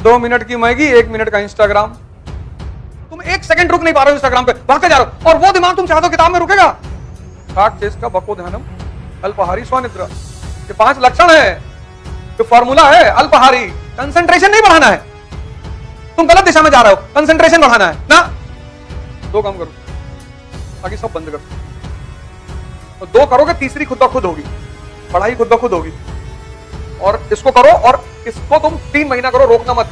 2 minute की Maggi, 1 minute का Instagram. तुम 1 सेकंड रुक नहीं पा रहे हो इंस्टाग्राम पे, भागते जा रहे हो। और वो दिमाग तुम चाहते हो किताब में रुकेगा? काक चेस का बको ध्यानम, अल्पहारी स्वनिद्रा, ये 5 लक्षण है, ये फॉर्मूला है अल्पहारी। कंसंट्रेशन नहीं बढ़ाना है, तुम गलत दिशा में जा रहे हो, कंसंट्रेशन बढ़ाना है ना। 2 काम करो, बाकी सब बंद करो। तो 2 करोगे, तीसरी खुद ब खुद होगी, पढ़ाई खुद ब खुद होगी। और इसको करो, और इसको तुम 3 महीना करो, रोकना मत।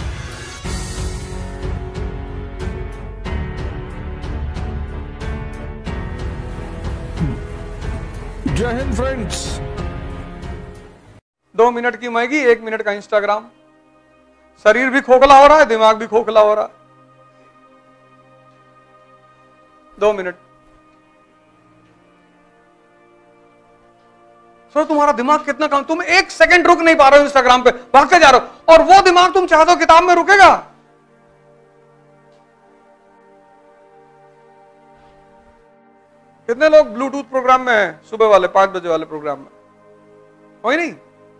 जय हिंद फ्रेंड्स। 2 मिनट की मैगी, 1 मिनट का इंस्टाग्राम। शरीर भी खोखला हो रहा है, दिमाग भी खोखला हो रहा है। 2 मिनट। सर तुम्हारा दिमाग कितना काम, तुम 1 सेकंड रुक नहीं पा रहे हो इंस्टाग्राम पे, भागते जा रहे हो। और वो दिमाग तुम चाहते हो किताब में रुकेगा? कितने लोग ब्लूटूथ प्रोग्राम में हैं? सुबह वाले 5 बजे वाले प्रोग्राम में कोई नहीं।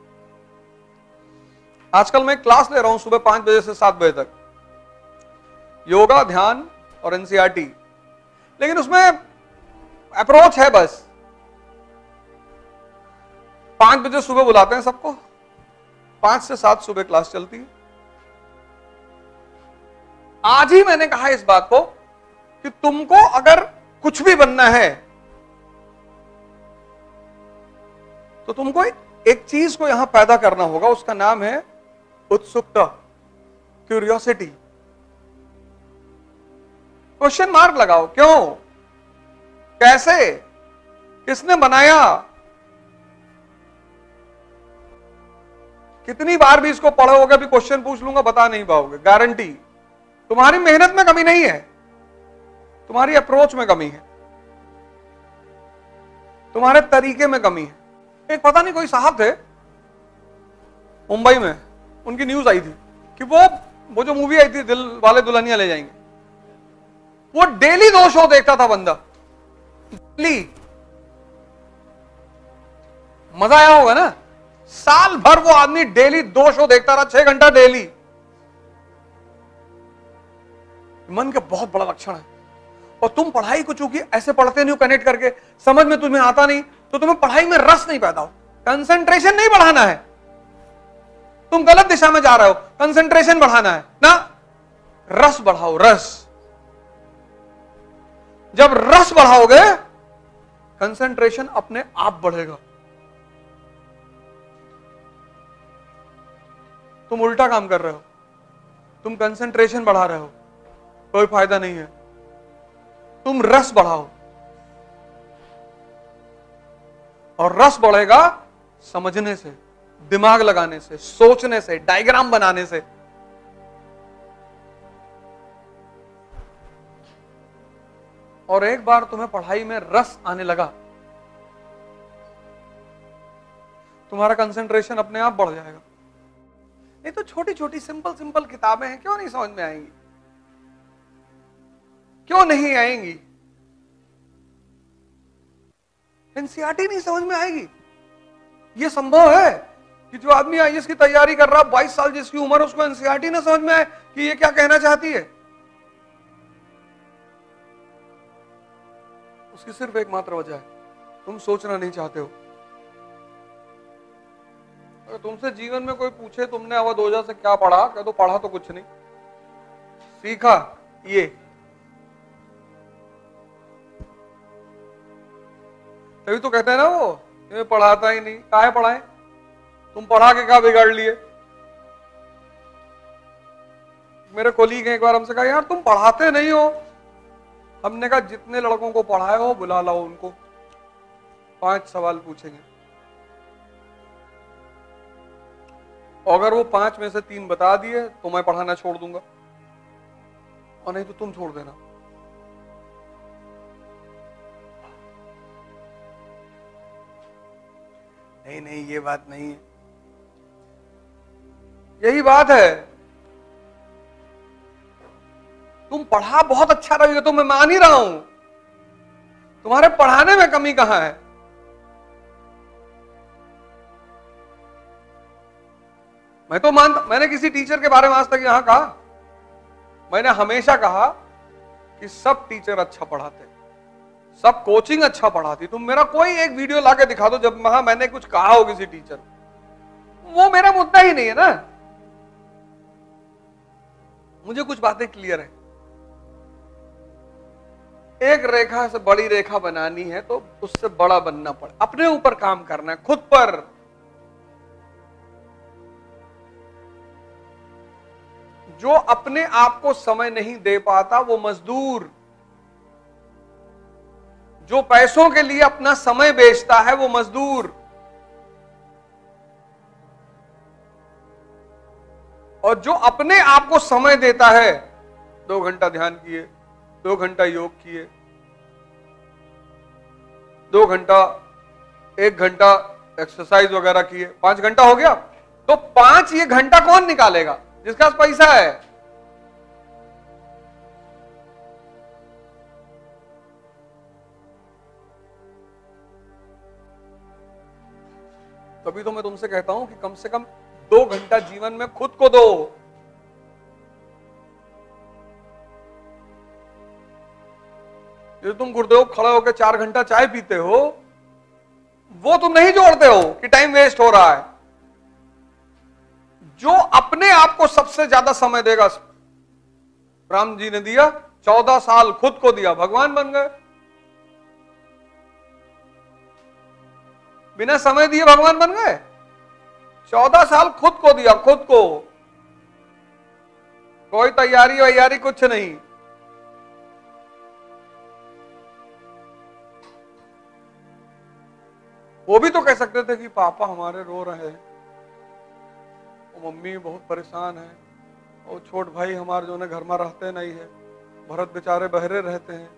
आजकल मैं क्लास ले रहा हूं सुबह 5 बजे से 7 बजे तक, योगा, ध्यान और एनसीईआरटी। लेकिन उसमें अप्रोच है बस, 5 बजे सुबह बुलाते हैं सबको, 5 से 7 सुबह क्लास चलती है। आज ही मैंने कहा इस बात को कि तुमको अगर कुछ भी बनना है तो तुमको एक चीज को यहां पैदा करना होगा, उसका नाम है उत्सुकता, क्यूरियोसिटी। क्वेश्चन मार्क लगाओ, क्यों, कैसे, किसने बनाया। कितनी बार भी इसको पढ़ोगे, भी क्वेश्चन पूछ लूंगा बता नहीं पाओगे, गारंटी। तुम्हारी मेहनत में कमी नहीं है, तुम्हारी अप्रोच में कमी है, तुम्हारे तरीके में कमी है। एक पता नहीं कोई साहब थे मुंबई में, उनकी न्यूज आई थी कि वो जो मूवी आई थी दिल वाले दुल्हनिया ले जाएंगे, वो डेली 2 शो देखता था बंदा, डेली। मजा आया होगा ना। साल भर वो आदमी डेली 2 शो देखता रहा, 6 घंटा डेली। मन के बहुत बड़ा लक्षण है। और तुम पढ़ाई को चूंकि ऐसे पढ़ते नहीं हो कनेक्ट करके, समझ में तुम्हें आता नहीं, तो तुम्हें पढ़ाई में रस नहीं पैदा हो। कंसंट्रेशन नहीं बढ़ाना है, तुम गलत दिशा में जा रहे हो, कंसंट्रेशन बढ़ाना है ना। रस बढ़ाओ, रस। जब रस बढ़ाओगे कंसंट्रेशन अपने आप बढ़ेगा। तुम उल्टा काम कर रहे हो, तुम कंसंट्रेशन बढ़ा रहे हो, कोई फायदा नहीं है। तुम रस बढ़ाओ, और रस बढ़ेगा समझने से, दिमाग लगाने से, सोचने से, डायग्राम बनाने से। और एक बार तुम्हें पढ़ाई में रस आने लगा, तुम्हारा कंसंट्रेशन अपने आप बढ़ जाएगा। नहीं तो छोटी छोटी सिंपल सिंपल किताबें हैं, क्यों नहीं समझ में आएंगी, क्यों नहीं आएंगी? एनसीईआरटी नहीं समझ में आएगी। यह संभव है कि जो आदमी आईएएस की तैयारी कर रहा, 22 साल जिसकी उम्र है, उसको एनसीईआरटी ना समझ में आए कि ये क्या कहना चाहती है। उसकी सिर्फ एकमात्र वजह है, तुम सोचना नहीं चाहते हो। अगर तुमसे जीवन में कोई पूछे तुमने अवध ओझा से क्या पढ़ा, कह दो पढ़ा तो कुछ नहीं, सीखा ये। तभी तो कहते हैं ना वो, ये पढ़ाता ही नहीं। काहे पढ़ाए, तुम पढ़ा के क्या बिगाड़ लिए। मेरे कोलीग एक बार हमसे कहा, यार तुम पढ़ाते नहीं हो। हमने कहा जितने लड़कों को पढ़ाए हो बुला लाओ उनको, 5 सवाल पूछेंगे, अगर वो 5 में से 3 बता दिए तो मैं पढ़ाना छोड़ दूंगा, और नहीं तो तुम छोड़ देना। नहीं नहीं ये बात नहीं है, यही बात है। तुम पढ़ा बहुत अच्छा रही हो तो मैं मान ही रहा हूं, तुम्हारे पढ़ाने में कमी कहां है। मैं तो मानता, मैंने किसी टीचर के बारे में आज तक यहां कहा, मैंने हमेशा कहा कि सब टीचर अच्छा पढ़ाते, सब कोचिंग अच्छा पढ़ाती। तुम मेरा कोई एक वीडियो लाके दिखा दो जब वहां मैंने कुछ कहा हो किसी टीचर, वो मेरा मुद्दा ही नहीं है ना। मुझे कुछ बातें क्लियर है। एक रेखा से बड़ी रेखा बनानी है तो उससे बड़ा बनना पड़े, अपने ऊपर काम करना है, खुद पर। जो अपने आप को समय नहीं दे पाता वो मजदूर, जो पैसों के लिए अपना समय बेचता है वो मजदूर, और जो अपने आप को समय देता है, 2 घंटा ध्यान किए, 2 घंटा योग किए, 2 घंटा 1 घंटा एक्सरसाइज वगैरह किए, 5 घंटा हो गया, तो 5 ये घंटा कौन निकालेगा? जिसके पास पैसा है। तभी तो मैं तुमसे कहता हूं कि कम से कम 2 घंटा जीवन में खुद को दो। जो तुम गुरुदेव खड़े होकर 4 घंटा चाय पीते हो, वो तुम नहीं जोड़ते हो कि टाइम वेस्ट हो रहा है। जो अपने आप को सबसे ज्यादा समय देगा, राम जी ने दिया 14 साल खुद को दिया, भगवान बन गए। बिना समय दिए भगवान बन गए। 14 साल खुद को दिया, खुद को, कोई तैयारी वैयारी कुछ नहीं। वो भी तो कह सकते थे कि पापा हमारे रो रहे हैं, मम्मी बहुत परेशान है, और छोट भाई हमारे जो है घर में रहते नहीं है, भरत बेचारे बहरे रहते हैं।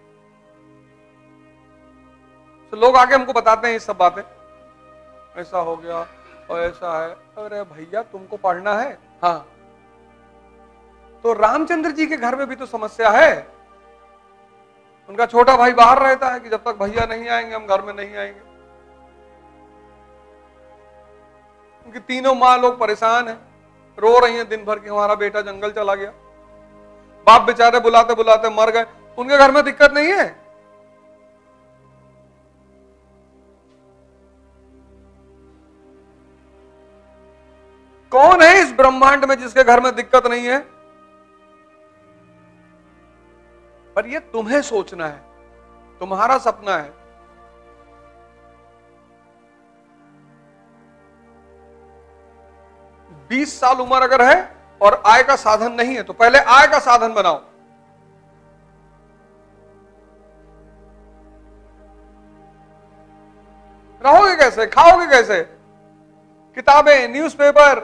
तो लोग आके हमको बताते हैं ये सब बातें, ऐसा हो गया और ऐसा है। अरे भैया तुमको पढ़ना है, हाँ, तो रामचंद्र जी के घर में भी तो समस्या है। उनका छोटा भाई बाहर रहता है कि जब तक भैया नहीं आएंगे हम घर में नहीं आएंगे। उनकी तीनों माँ लोग परेशान हैं, रो रही हैं दिन भर कि हमारा बेटा जंगल चला गया। बाप बेचारे बुलाते बुलाते मर गए। उनके घर में दिक्कत नहीं है। कौन है इस ब्रह्मांड में जिसके घर में दिक्कत नहीं है? पर यह तुम्हें सोचना है, तुम्हारा सपना है। बीस साल उम्र अगर है और आय का साधन नहीं है तो पहले आय का साधन बनाओ। रहोगे कैसे, खाओगे कैसे? किताबें, न्यूज़पेपर।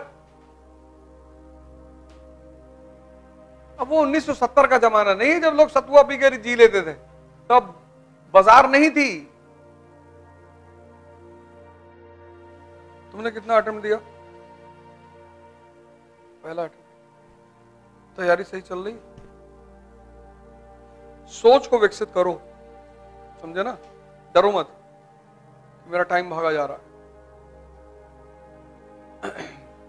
अब वो 1970 का जमाना नहीं है जब लोग सतुआ पी के जी लेते थे, तब बाजार नहीं थी। तुमने कितना अटेम्प्ट दिया? पहला अटेम्प्ट। तैयारी सही चल रही? सोच को विकसित करो, समझे ना? डरो मत, मेरा टाइम भागा जा रहा है।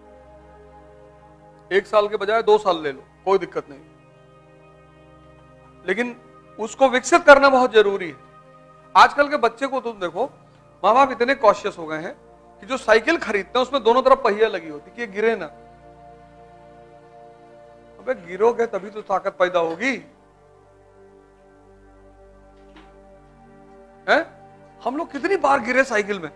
1 साल के बजाय 2 साल ले लो, कोई दिक्कत नहीं, लेकिन उसको विकसित करना बहुत जरूरी है। आजकल के बच्चे को तुम देखो, माँ बाप इतने कॉशियस हो गए हैं कि जो साइकिल खरीदते हैं उसमें दोनों तरफ पहिया लगी होती कि ये गिरे ना। अबे गिरोगे तभी तो ताकत पैदा होगी, है? हम लोग कितनी बार गिरे साइकिल में।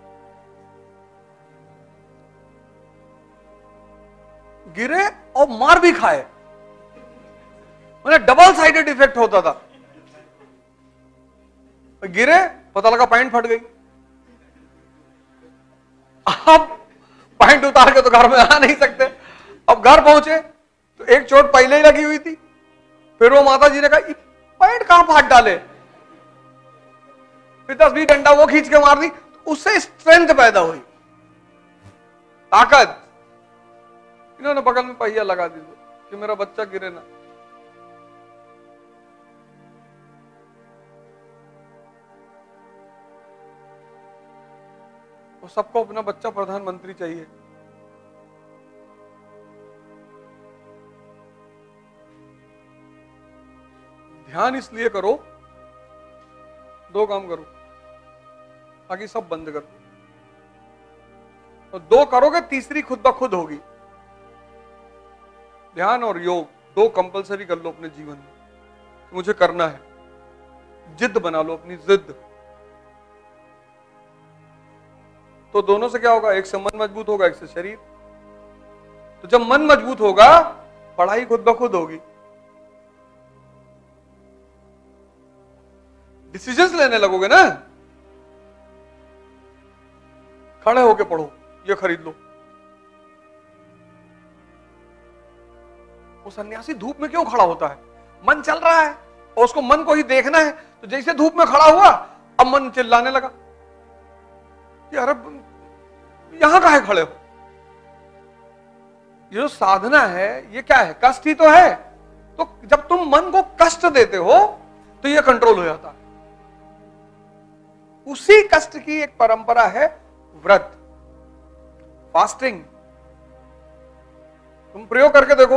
गिरे और मार भी खाए, मतलब डबल साइडेड इफेक्ट होता था। गिरे, पता लगा पैंट फट गई। अब पैंट उतार के तो घर में आ नहीं सकते। अब घर पहुंचे तो एक चोट पहले ही लगी हुई थी, फिर वो माता जी ने कहा पैंट कहां फाड़ डाले, फिर 10-20 डंडा वो खींच के मार दी, उससे स्ट्रेंथ पैदा हुई, ताकत। इन्होंने बगल में पहिया लगा दी कि मेरा बच्चा गिरे ना। वो सबको अपना बच्चा प्रधानमंत्री चाहिए, ध्यान इसलिए करो, दो काम करो, बाकी सब बंद कर दो। तो दो करोगे, तीसरी खुद ब खुद होगी। ध्यान और योग दो कंपलसरी कर लो अपने जीवन में, मुझे करना है। जिद बना लो, अपनी जिद। तो दोनों से क्या होगा? एक से मन मजबूत होगा, एक से शरीर। तो जब मन मजबूत होगा, पढ़ाई खुद ब खुद होगी, डिसीजंस लेने लगोगे ना। खड़े होके पढ़ो, ये खरीद लो। वो सन्यासी धूप में क्यों खड़ा होता है? मन चल रहा है और उसको मन को ही देखना है। तो जैसे धूप में खड़ा हुआ, अब मन चिल्लाने लगा, यार यहां काहे खड़े हो? ये जो साधना है, ये क्या है? कष्ट ही तो है। तो जब तुम मन को कष्ट देते हो, तो ये कंट्रोल हो जाता है। उसी कष्ट की एक परंपरा है व्रत, फास्टिंग। तुम प्रयोग करके देखो,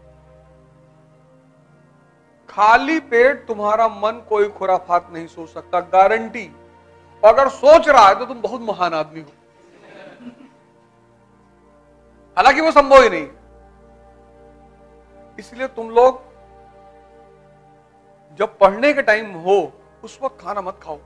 खाली पेट तुम्हारा मन कोई खुराफात नहीं सोच सकता, गारंटी। अगर सोच रहा है तो तुम बहुत महान आदमी हो, हालांकि वो संभव ही नहीं। इसलिए तुम लोग जब पढ़ने के टाइम हो, उस वक्त खाना मत खाओ।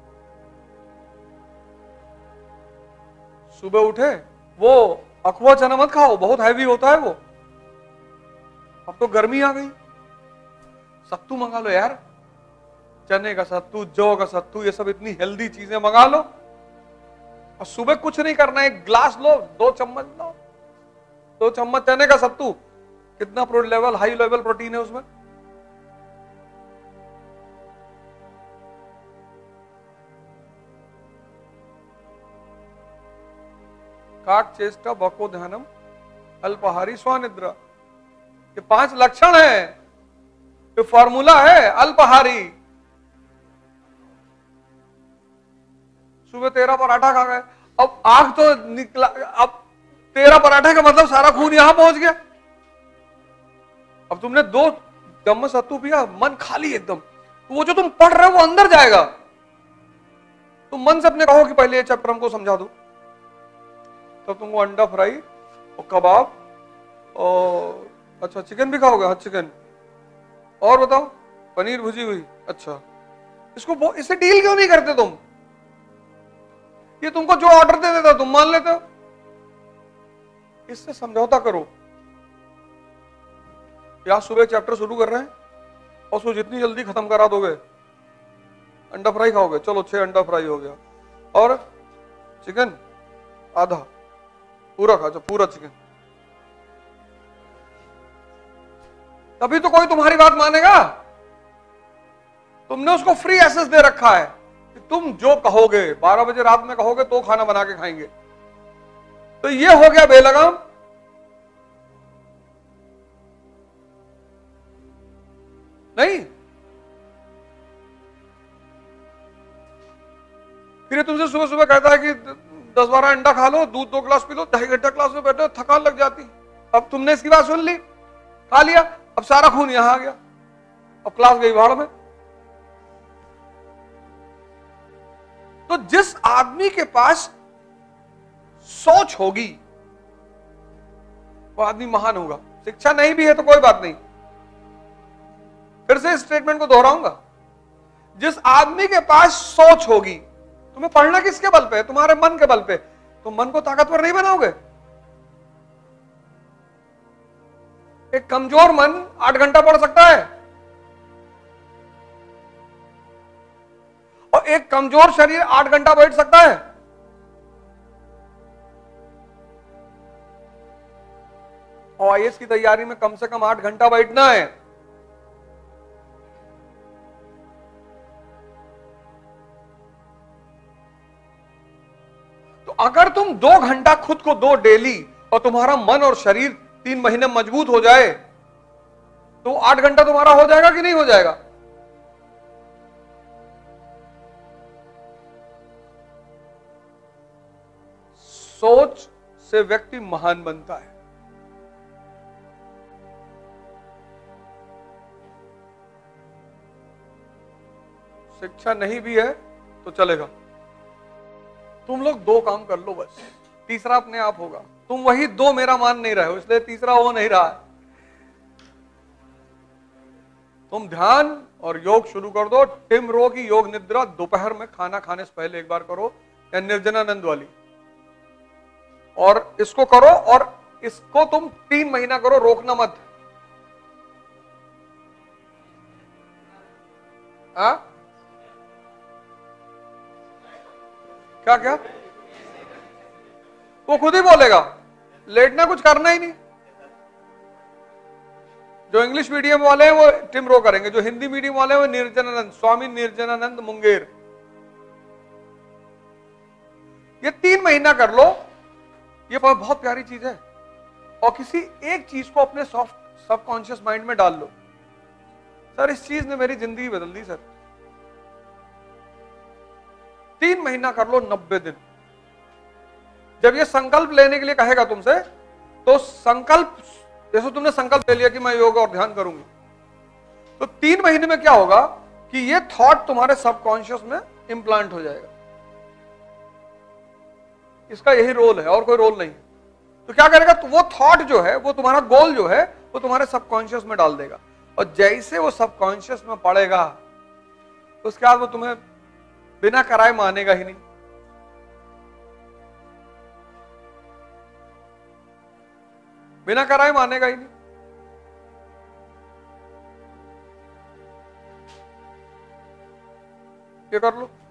सुबह उठे, वो अखवा चना मत खाओ, बहुत हैवी होता है वो। अब तो गर्मी आ गई, सत्तू मंगा लो यार, चने का सत्तू, जौ का सत्तू, ये सब इतनी हेल्दी चीजें मंगा लो। और सुबह कुछ नहीं करना, एक ग्लास लो, 2 चम्मच लो, 2 चम्मच चने का सत्तू, कितना लेवल, हाई लेवल प्रोटीन है उसमें। काक चेष्टा बको ध्यानम अल्पाहारी स्वनिद्रा, ये 5 लक्षण है, ये फॉर्मूला है अल्पाहारी। सुबह 13 पराठा खा गए, अब आंख तो निकला, अब 13 पराठे का मतलब सारा खून यहां पहुंच गया। अब तुमने 2 चम्मच सत्तू पिया, मन खाली एकदम, तो वो जो तुम पढ़ रहे हो वो अंदर जाएगा। तुम मन से अपने कहो कि पहले ये चैप्टर हमको समझा दो, तो तुमको अंडा फ्राई और कबाब और अच्छा चिकन भी खाओगे? हाँ चिकन, और बताओ पनीर भुजी हुई, अच्छा। इसको इससे डील क्यों नहीं करते तुम? ये तुमको जो ऑर्डर दे देता तुम मान लेते हो, इससे समझौता करो। या सुबह चैप्टर शुरू कर रहे हैं और उसको जितनी जल्दी खत्म करा दोगे, अंडा फ्राई खाओगे, चलो 6 अंडा फ्राई हो गया, और चिकन आधा, पूरा खा, पूरा चिकन। तभी तो कोई तुम्हारी बात मानेगा। तुमने उसको फ्री एक्सेस दे रखा है कि तुम जो कहोगे, 12 बजे रात में कहोगे तो खाना बना के खाएंगे। तो ये हो गया बेलगाम। नहीं, फिर तुमसे सुबह सुबह कहता है कि 10-12 अंडा खा लो, दूध 2 गिलास पी लो, 2.5 घंटा क्लास में बैठो, थकान लग जाती। अब तुमने इसकी बात सुन ली, खा लिया, अब सारा खून यहां आ गया, अब क्लास गई भाड़ में। तो जिस आदमी के पास सोच होगी, वो आदमी महान होगा। शिक्षा नहीं भी है तो कोई बात नहीं, फिर से स्टेटमेंट को दोहराऊंगा, जिस आदमी के पास सोच होगी। तुम्हें पढ़ना किसके बल पे है? तुम्हारे मन के बल पे। तुम मन को ताकतवर नहीं बनाओगे। एक कमजोर मन 8 घंटा पढ़ सकता है, और एक कमजोर शरीर 8 घंटा बैठ सकता है। और आईएएस की तैयारी में कम से कम 8 घंटा बैठना है। तो अगर तुम 2 घंटा खुद को दो डेली, और तुम्हारा मन और शरीर 3 महीने मजबूत हो जाए, तो 8 घंटा तुम्हारा हो जाएगा कि नहीं हो जाएगा? सोच से व्यक्ति महान बनता है। शिक्षा नहीं भी है तो चलेगा। तुम लोग 2 काम कर लो बस, तीसरा अपने आप होगा। तुम वही 2 मेरा मान नहीं रहे हो, इसलिए तीसरा हो नहीं रहा है। तुम ध्यान और योग शुरू कर दो। टिम रो की योग निद्रा दोपहर में खाना खाने से पहले एक बार करो, या निर्जनानंद वाली, और इसको करो। और इसको तुम 3 महीना करो, रोकना मत। क्या क्या? वो खुद ही बोलेगा, लेटना कुछ करना ही नहीं। जो इंग्लिश मीडियम वाले हैं वो टिम रो करेंगे, जो हिंदी मीडियम वाले हैं वो निर्जनानंद, स्वामी निर्जनानंद मुंगेर। ये 3 महीना कर लो, ये बहुत प्यारी चीज है। और किसी एक चीज को अपने सॉफ्ट सबकॉन्शियस माइंड में डाल लो। सर इस चीज ने मेरी जिंदगी बदल दी सर। 3 महीना कर लो, 90 दिन। जब ये संकल्प लेने के लिए कहेगा तुमसे, तो संकल्प, जैसे तुमने संकल्प ले लिया कि मैं योग और ध्यान करूंगी, तो 3 महीने में क्या होगा कि ये थॉट तुम्हारे सबकॉन्शियस में इंप्लांट हो जाएगा। इसका यही रोल है, और कोई रोल नहीं। तो क्या करेगा, तो वो थॉट जो है, वो तुम्हारा गोल जो है, वो तुम्हारे सबकॉन्शियस में डाल देगा। और जैसे वो सबकॉन्शियस में पड़ेगा, उसके बाद वो तुम्हें बिना कराए मानेगा ही नहीं। बिना कराए मानेगा ही नहीं। ये कर लो।